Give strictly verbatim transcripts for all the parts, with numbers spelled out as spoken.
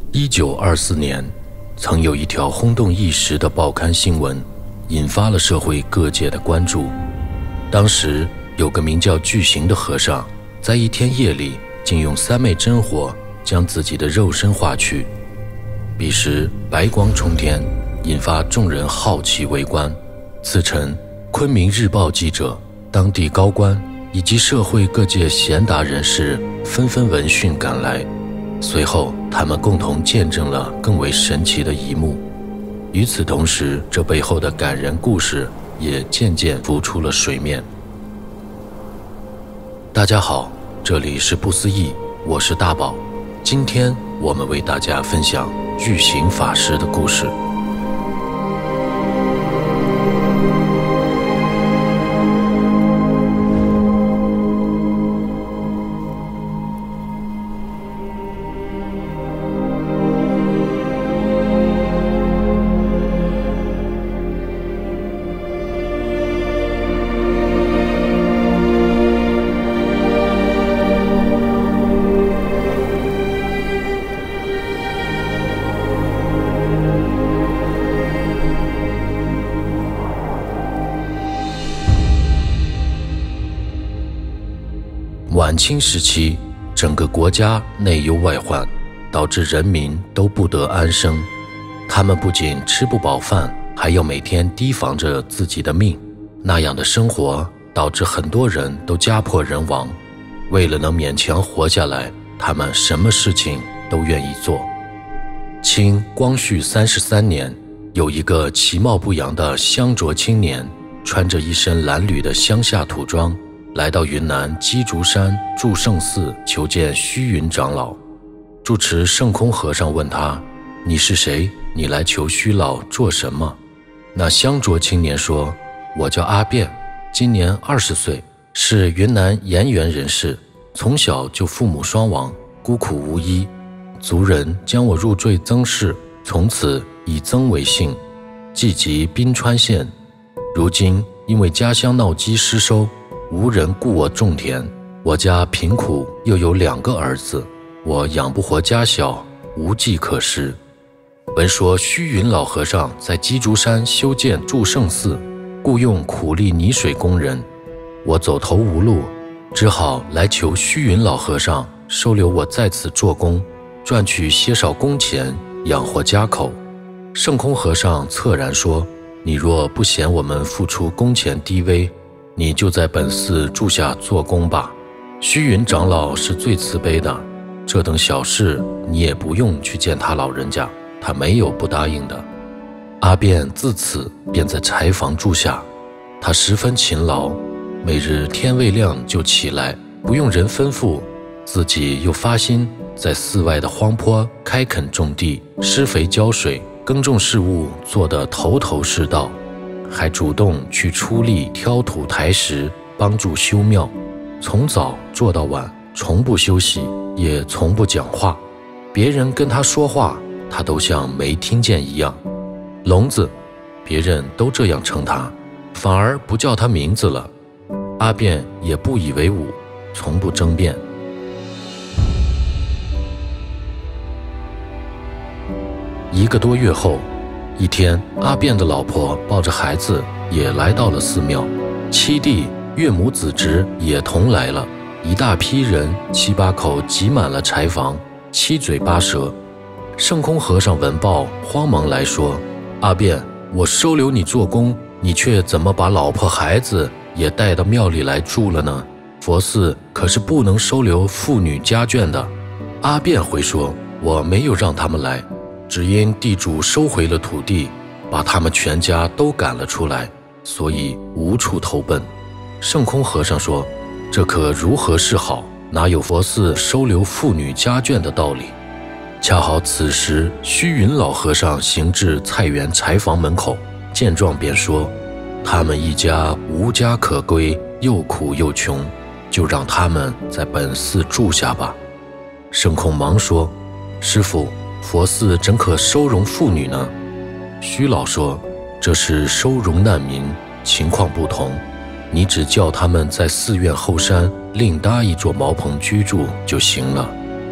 一九二四年，曾有一条轰动一时的报刊新闻，引发了社会各界的关注。当时有个名叫巨行的和尚，在一天夜里竟用三昧真火将自己的肉身化去。彼时白光冲天，引发众人好奇围观。次晨，昆明日报记者、当地高官以及社会各界贤达人士纷纷闻讯赶来。随后他们共同见证了更为神奇的一幕。与此同时，这背后的感人故事也渐渐浮出了水面。大家好，这里是不思议，我是大宝。今天我们为大家分享巨行法师的故事。晚清时期，整个国家内忧外患，导致人民都不得安生。他们不仅吃不饱饭，还要每天提防着自己的命。那样的生活导致很多人都家破人亡。为了能勉强活下来，他们什么事情都愿意做。清光绪三十三年，有一个其貌不扬的乡卓青年，穿着一身褴褛的乡下土装，来到云南鸡足山祝圣寺求见虚云长老。住持圣空和尚问他：你是谁？你来求虚老做什么？那乡卓青年说：我叫阿辩，今年二十岁，是云南盐源人士，从小就父母双亡，孤苦无依。族人将我入赘曾氏，从此以曾为姓，寄籍宾川县。如今因为家乡闹饥失收，无人雇我种田，我家贫苦，又有两个儿子，我养不活家小，无计可施。闻说虚云老和尚在鸡足山修建祝圣寺，雇用苦力泥水工人，我走投无路，只好来求虚云老和尚收留我在此做工，赚取些少工钱，养活家口。圣空和尚恻然说：你若不嫌我们付出工钱低微，你就在本寺住下做工吧。虚云长老是最慈悲的，这等小事你也不用去见他老人家，他没有不答应的。阿辩自此便在柴房住下，他十分勤劳，每日天未亮就起来，不用人吩咐，自己又发心在寺外的荒坡开垦种地，施肥浇水，耕种事务做得头头是道，还主动去出力挑土抬石，帮助修庙，从早做到晚，从不休息，也从不讲话。别人跟他说话，他都像没听见一样。聋子，别人都这样称他，反而不叫他名字了。阿辩也不以为忤，从不争辩。一个多月后，一天，阿辩的老婆抱着孩子也来到了寺庙，七弟、岳母子侄也同来了，一大批人，七八口挤满了柴房，七嘴八舌。圣空和尚闻报，慌忙来说：阿辩，我收留你做工，你却怎么把老婆孩子也带到庙里来住了呢？佛寺可是不能收留妇女家眷的。阿辩回说：我没有让他们来，只因地主收回了土地，把他们全家都赶了出来，所以无处投奔。圣空和尚说：这可如何是好？哪有佛寺收留妇女家眷的道理？恰好此时虚云老和尚行至菜园柴房门口，见状便说：他们一家无家可归，又苦又穷，就让他们在本寺住下吧。圣空忙说：师父，佛寺怎可收容妇女呢？虚老说：这是收容难民，情况不同，你只叫他们在寺院后山另搭一座茅棚居住就行了。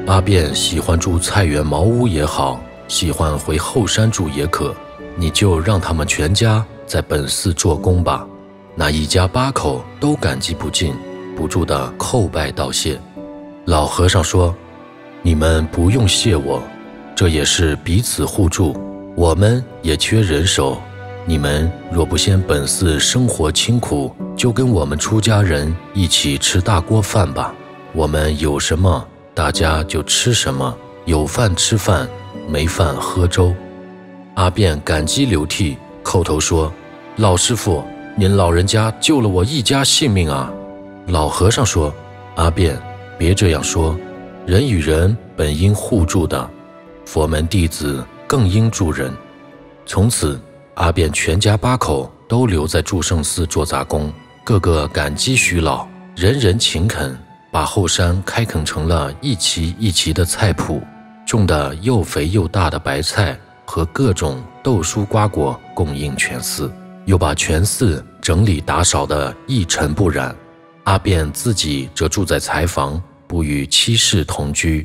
阿便喜欢住菜园茅屋也好，喜欢回后山住也可，你就让他们全家在本寺做工吧。那一家八口都感激不尽，不住地叩拜道谢。老和尚说，你们不用谢我，这也是彼此互助，我们也缺人手，你们若不嫌本寺生活清苦，就跟我们出家人一起吃大锅饭吧，我们有什么大家就吃什么，有饭吃饭，没饭喝粥。阿便感激流涕，叩头说，老师父，您老人家救了我一家性命啊。老和尚说，阿便，别这样说，人与人本应互助的，佛门弟子更应助人。从此阿便全家八口都留在祝圣寺做杂工，个个感激徐老，人人勤恳，把后山开垦成了一畦一畦的菜圃，种的又肥又大的白菜和各种豆蔬瓜果供应全寺，又把全寺整理打扫得一尘不染。阿便自己则住在柴房，不与妻室同居。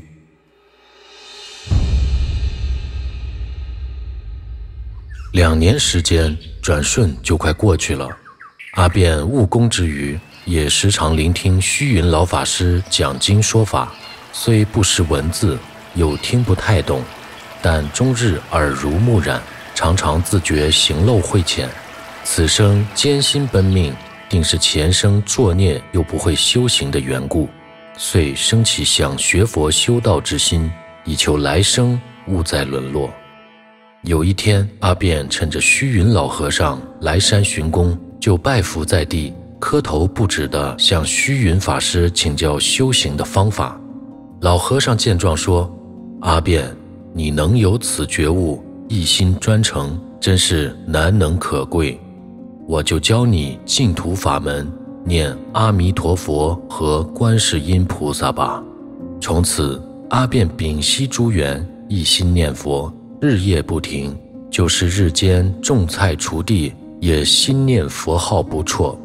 两年时间转瞬就快过去了，阿便务工之余，也时常聆听虚云老法师讲经说法，虽不识文字，又听不太懂，但终日耳濡目染，常常自觉行漏慧浅。此生艰辛奔命，定是前生作孽又不会修行的缘故，遂生起想学佛修道之心，以求来生勿再沦落。有一天，阿便趁着虚云老和尚来山巡工，就拜伏在地，磕头不止地向虚云法师请教修行的方法。老和尚见状说，阿便，你能有此觉悟，一心专诚，真是难能可贵。我就教你净土法门，念阿弥陀佛和观世音菩萨吧。从此阿便屏息诸缘，一心念佛，日夜不停，就是日间种菜锄地，也心念佛号不辍。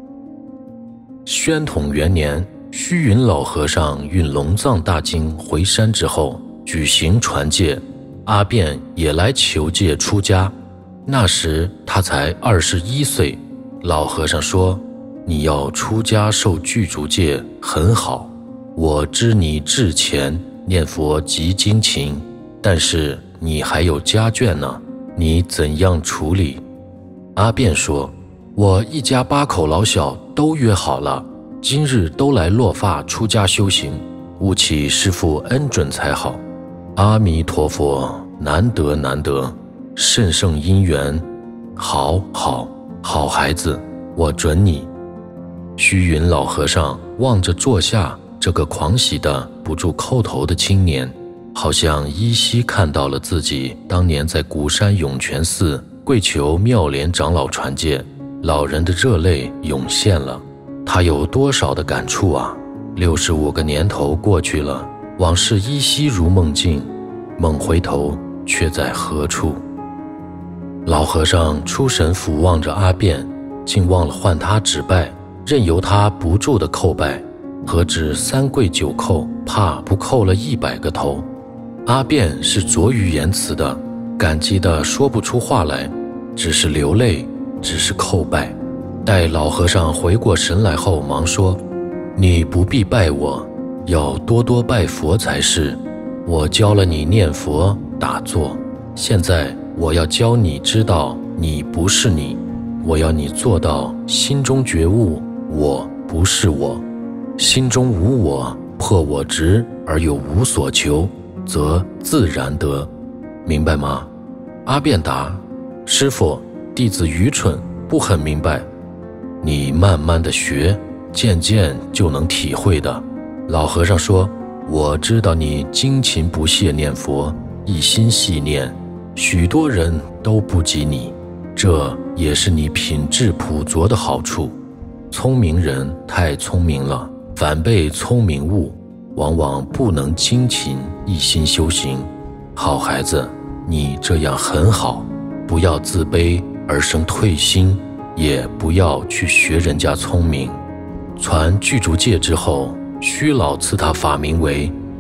宣统元年，虚云老和尚运龙藏大经回山之后，举行传戒，阿便也来求戒出家。那时他才二十一岁，老和尚说，你要出家受具足戒很好，我知你至虔，念佛极精勤，但是你还有家眷呢，你怎样处理？阿便说，我一家八口老小都约好了，今日都来落发出家修行，务祈师父恩准才好。阿弥陀佛，难得难得，甚胜因缘，好好好孩子，我准你。虚云老和尚望着坐下这个狂喜的不住叩头的青年，好像依稀看到了自己当年在鼓山涌泉寺跪求妙莲长老传戒，老人的热泪涌现了。他有多少的感触啊！六十五个年头过去了，往事依稀如梦境，猛回头却在何处？老和尚出神俯望着阿便，竟忘了唤他止拜，任由他不住的叩拜，何止三跪九叩，怕不叩了一百个头。阿便是拙于言辞的，感激的说不出话来，只是流泪，只是叩拜。待老和尚回过神来后，忙说，你不必拜我，要多多拜佛才是。我教了你念佛打坐，现在我要教你知道你不是你，我要你做到心中觉悟我不是我，心中无我，破我执而又无所求，则自然得。明白吗？阿便答，师父，弟子愚蠢，不很明白。你慢慢的学，渐渐就能体会的。老和尚说，我知道你精勤不懈念佛，一心细念，许多人都不及你，这也是你品质朴拙的好处。聪明人太聪明了，反被聪明误，往往不能精勤一心修行。好孩子，你这样很好，不要自卑而生退心，也不要去学人家聪明。传具足戒之后，虚老赐他法名为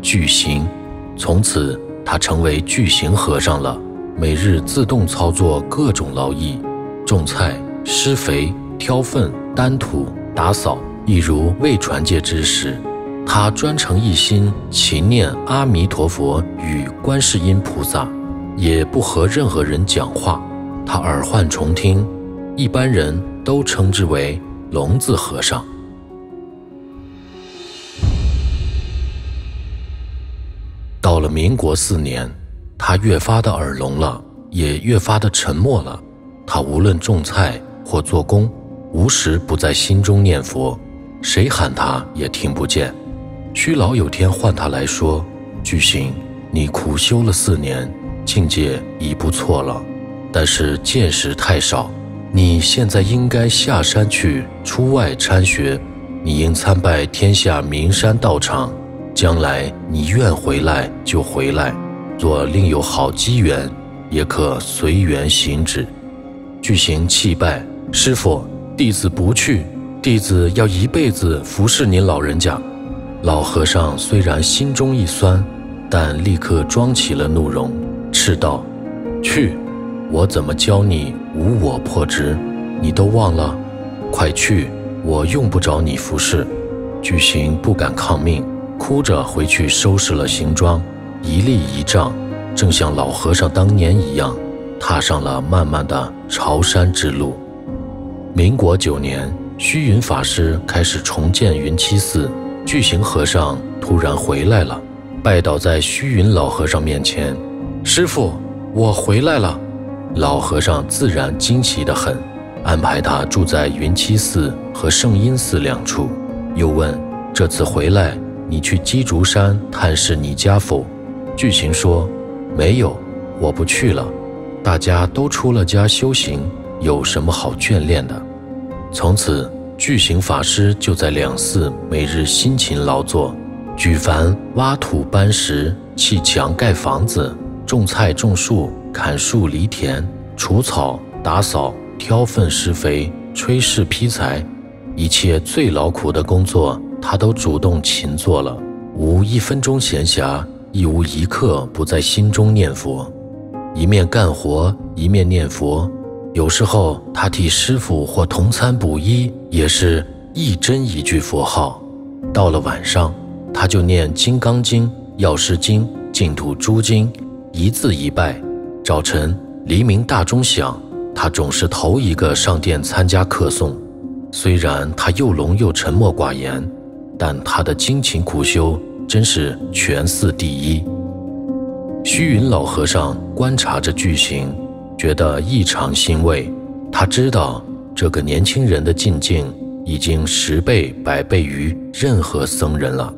巨行。从此，他成为巨行和尚了，每日自动操作各种劳役，种菜、施肥、挑粪、担土、打扫，一如未传戒之时。他专诚一心勤念阿弥陀佛与观世音菩萨，也不和任何人讲话。他耳幻重听，一般人都称之为聋子和尚。到了民国四年，他越发的耳聋了，也越发的沉默了。他无论种菜或做工，无时不在心中念佛，谁喊他也听不见。虚老有天唤他来说：“巨行，你苦修了四年，境界已不错了，但是见识太少，你现在应该下山去出外参学，你应参拜天下名山道场，将来你愿回来就回来，若另有好机缘，也可随缘行止。”巨行泣拜：“师父，弟子不去，弟子要一辈子服侍您老人家。”老和尚虽然心中一酸，但立刻装起了怒容，斥道：“去！我怎么教你无我破执，你都忘了？快去！我用不着你服侍。”巨行不敢抗命，哭着回去收拾了行装，一立一杖，正像老和尚当年一样，踏上了漫漫的朝山之路。民国九年，虚云法师开始重建云栖寺，巨行和尚突然回来了，拜倒在虚云老和尚面前：“师父，我回来了。”老和尚自然惊奇得很，安排他住在云栖寺和圣音寺两处，又问：“这次回来，你去鸡足山探视你家否？”巨行说：“没有，我不去了。大家都出了家修行，有什么好眷恋的？”从此，巨行法师就在两寺每日辛勤劳作，举凡挖土搬石、砌墙盖房子、种菜种树、砍树犁田、除草打扫、挑粪施肥、炊事劈柴，一切最劳苦的工作，他都主动勤做了，无一分钟闲暇，亦无一刻不在心中念佛。一面干活，一面念佛。有时候他替师父或同参补衣，也是一针一句佛号。到了晚上，他就念《金刚经》《药师经》《净土诸经》，一字一拜。早晨黎明大钟响，他总是头一个上殿参加课诵。虽然他又聋又沉默寡言，但他的精勤苦修真是全寺第一。虚云老和尚观察着巨行，觉得异常欣慰。他知道这个年轻人的境界已经十倍百倍于任何僧人了。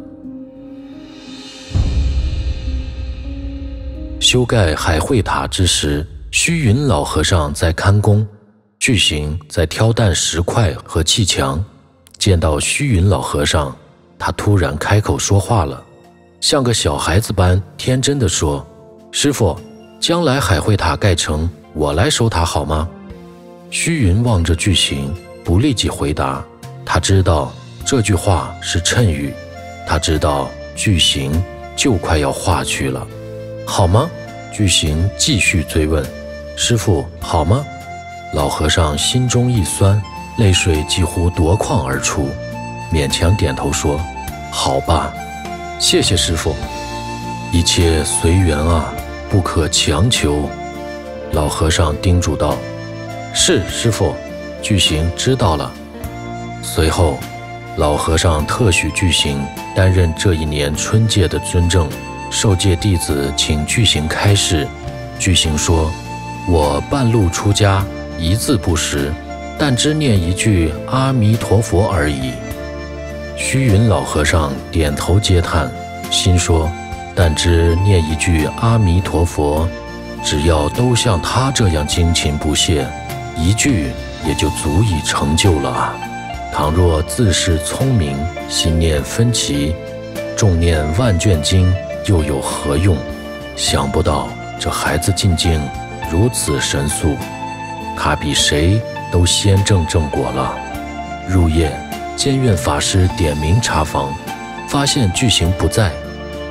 修盖海会塔之时，虚云老和尚在看工，巨行在挑担石块和砌墙。见到虚云老和尚，他突然开口说话了，像个小孩子般天真地说：“师父，将来海会塔盖成，我来守塔好吗？”虚云望着巨行，不立即回答。他知道这句话是谶语，他知道巨行就快要化去了。好吗？巨行继续追问：“师父，好吗？”老和尚心中一酸，泪水几乎夺眶而出，勉强点头说：“好吧，谢谢师父。”一切随缘啊，不可强求。老和尚叮嘱道：“是，师父。”巨行知道了。随后，老和尚特许巨行担任这一年春戒的尊正，受戒弟子请巨行开示。巨行说：“我半路出家，一字不识，但只念一句阿弥陀佛而已。”虚云老和尚点头嗟叹，心说：“但只念一句阿弥陀佛，只要都像他这样精勤不懈，一句也就足以成就了啊！倘若自恃聪明，心念分歧，重念万卷经，又有何用？想不到这孩子进境如此神速，他比谁都先证正果了。”入夜，监院法师点名查房，发现巨行不在。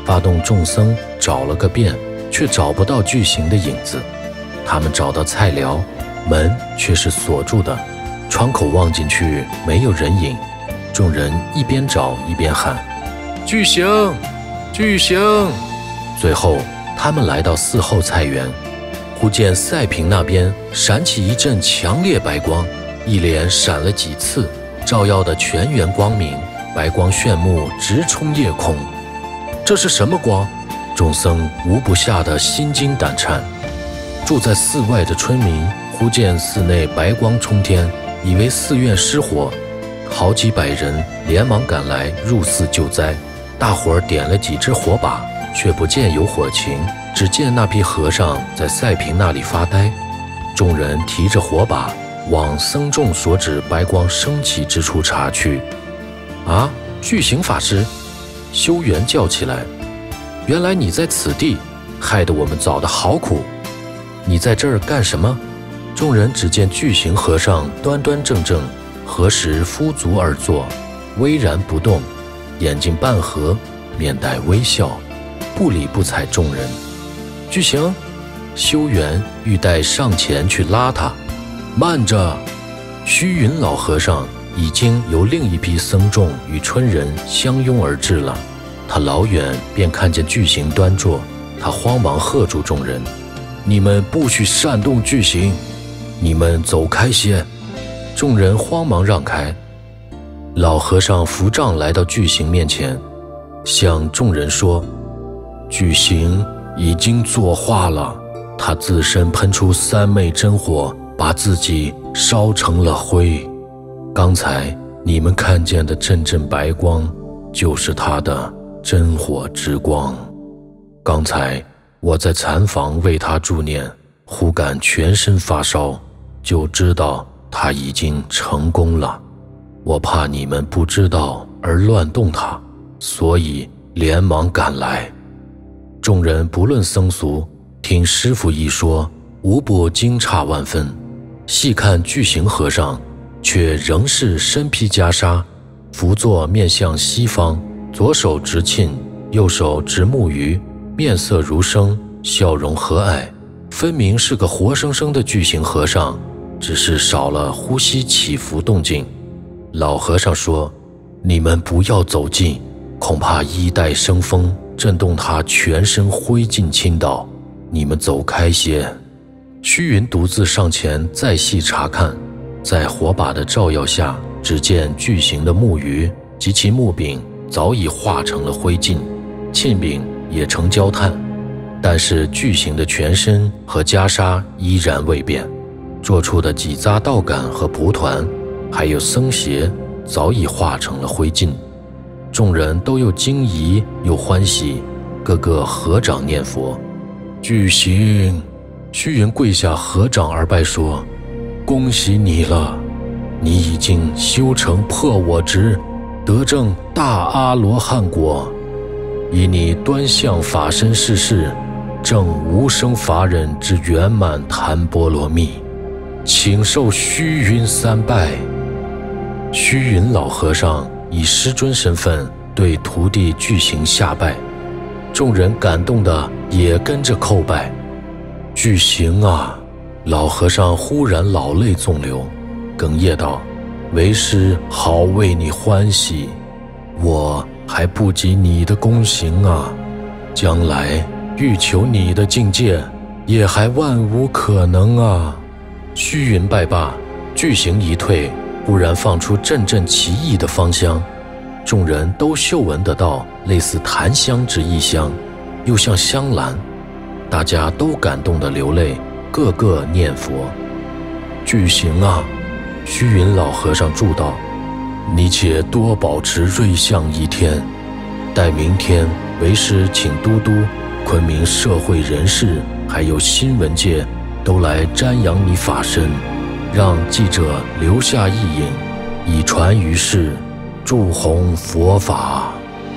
发动众僧找了个遍，却找不到巨行的影子。他们找到菜寮，门却是锁住的，窗口望进去没有人影。众人一边找一边喊：巨行，巨行！最后他们来到寺后菜园，忽见赛坪那边闪起一阵强烈白光，一连闪了几次，照耀的全园光明，白光炫目，直冲夜空。这是什么光？众僧无不吓得心惊胆颤。住在寺外的村民忽见寺内白光冲天，以为寺院失火，好几百人连忙赶来入寺救灾。大伙儿点了几支火把，却不见有火情，只见那批和尚在赛坪那里发呆。众人提着火把往僧众所指白光升起之处查去。啊，巨行法师！修缘叫起来：原来你在此地，害得我们找得好苦。你在这儿干什么？众人只见巨行和尚端端正正，合十敷足而坐，巍然不动，眼睛半合，面带微笑，不理不睬众人。巨行，修缘欲待上前去拉他。慢着！虚云老和尚已经由另一批僧众与村人相拥而至了。他老远便看见巨行端坐，他慌忙喝住众人：你们不许煽动巨行，你们走开些！众人慌忙让开。老和尚扶杖来到巨行面前，向众人说：巨行已经作化了，他自身喷出三昧真火，把自己烧成了灰。刚才你们看见的阵阵白光，就是他的真火之光。刚才我在禅房为他助念，忽感全身发烧，就知道他已经成功了。我怕你们不知道而乱动他，所以连忙赶来。众人不论僧俗，听师父一说，无不惊诧万分。细看巨行和尚，却仍是身披袈裟，伏坐面向西方，左手执磬，右手执木鱼，面色如生，笑容和蔼，分明是个活生生的巨行和尚，只是少了呼吸起伏动静。老和尚说：你们不要走近，恐怕衣带生风，震动他全身灰烬倾倒，你们走开些。虚云独自上前再细查看，在火把的照耀下，只见巨型的木鱼及其木柄早已化成了灰烬，磬柄也成焦炭，但是巨型的全身和袈裟依然未变，做出的几匝道杆和蒲团，还有僧鞋，早已化成了灰烬。众人都又惊疑又欢喜，个个合掌念佛。巨行，虚云跪下合掌而拜说：恭喜你了，你已经修成破我执，得证大阿罗汉果。以你端相法身世世，证无生法忍之圆满檀波罗蜜，请受虚云三拜。虚云老和尚以师尊身份对徒弟巨行下拜，众人感动的也跟着叩拜。巨行啊！老和尚忽然老泪纵流，哽咽道：为师好为你欢喜，我还不及你的功行啊，将来欲求你的境界，也还万无可能啊。虚云拜罢，巨行一退，忽然放出阵阵奇异的芳香，众人都嗅闻得到类似檀香之异香，又像香兰，大家都感动得流泪，个个念佛。巨行啊！虚云老和尚祝道：你且多保持瑞相一天，待明天为师请都督、昆明社会人士还有新闻界都来瞻仰你法身，让记者留下一影，以传于世，助弘佛法。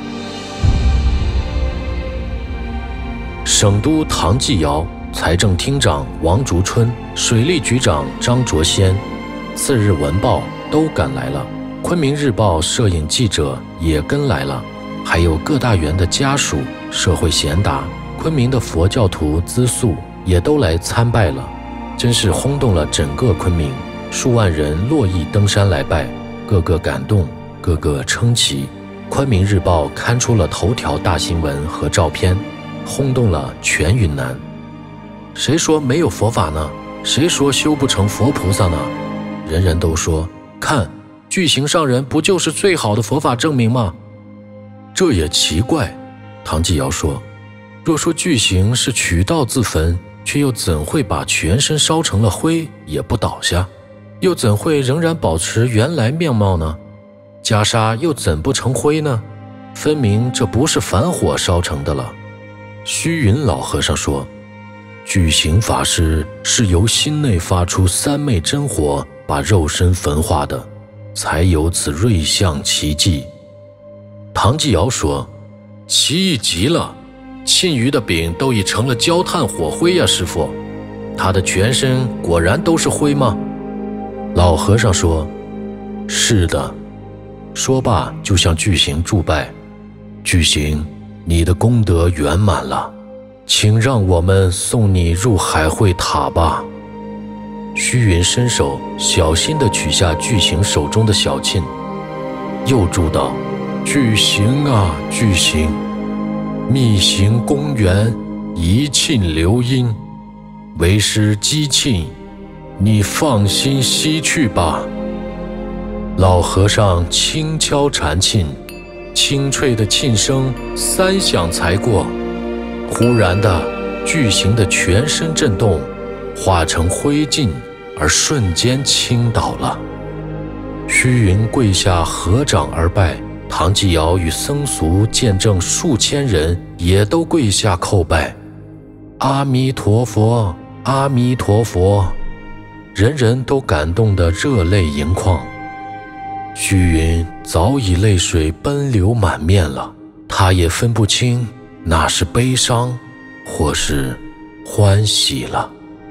省都唐继尧、财政厅长王竹春、水利局长张卓先，《次日文报》都赶来了，昆明日报摄影记者也跟来了。 还有各大员的家属、社会贤达、昆明的佛教徒资宿也都来参拜了，真是轰动了整个昆明，数万人络绎登山来拜，个个感动，个个称奇。昆明日报刊出了头条大新闻和照片，轰动了全云南。谁说没有佛法呢？谁说修不成佛菩萨呢？人人都说，看，具行上人不就是最好的佛法证明吗？这也奇怪，唐继尧说，若说具行是取道自焚，却又怎会把全身烧成了灰也不倒下？又怎会仍然保持原来面貌呢？袈裟又怎不成灰呢？分明这不是凡火烧成的了。虚云老和尚说，具行法师是由心内发出三昧真火，把肉身焚化的，才有此瑞相奇迹。唐继尧说，奇异极了，沁鱼的饼都已成了焦炭火灰呀，师父，他的全身果然都是灰吗？老和尚说，是的。说罢就向具行祝拜，具行，你的功德圆满了，请让我们送你入海会塔吧。虚云伸手小心地取下具行手中的小磬，又祝道，具行啊具行，密行公园，一磬留音，为师击磬，你放心西去吧。老和尚轻敲禅磬，清脆的磬声三响才过，忽然的，具行的全身震动，化成灰烬，而瞬间倾倒了。虚云跪下合掌而拜，唐继尧与僧俗见证数千人也都跪下叩拜，阿弥陀佛，阿弥陀佛，人人都感动得热泪盈眶。虚云早已泪水奔流满面了，他也分不清那是悲伤或是欢喜了。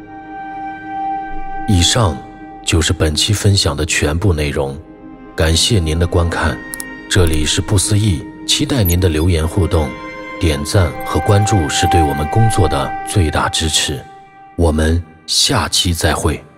以上就是本期分享的全部内容，感谢您的观看。这里是不思议，期待您的留言互动，点赞和关注是对我们工作的最大支持。我们下期再会。